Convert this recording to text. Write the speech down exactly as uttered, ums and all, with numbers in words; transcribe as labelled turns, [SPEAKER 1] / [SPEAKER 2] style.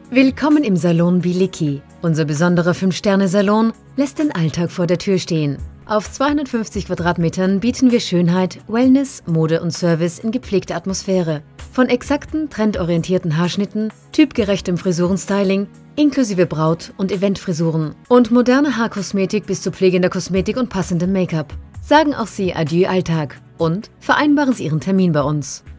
[SPEAKER 1] Willkommen im Salon Bilicki. Unser besonderer fünf Sterne Salon lässt den Alltag vor der Tür stehen. Auf zweihundertfünfzig Quadratmetern bieten wir Schönheit, Wellness, Mode und Service in gepflegter Atmosphäre. Von exakten, trendorientierten Haarschnitten, typgerechtem Frisurenstyling, inklusive Braut- und Eventfrisuren und moderner Haarkosmetik bis zu pflegender Kosmetik und passendem Make-up. Sagen auch Sie Adieu Alltag und vereinbaren Sie Ihren Termin bei uns.